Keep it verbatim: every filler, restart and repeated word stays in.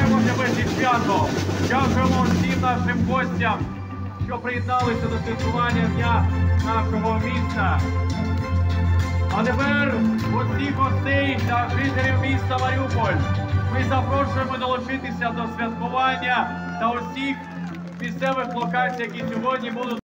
вітаємо тебе зі святом. Дякуємо всім нашим гостям, що приєдналися до святкування дня нашого міста. А тепер усіх гостей та жителів міста Маріуполь ми запрошуємо долучитися до святкування та усіх місцевих локацій, які сьогодні будуть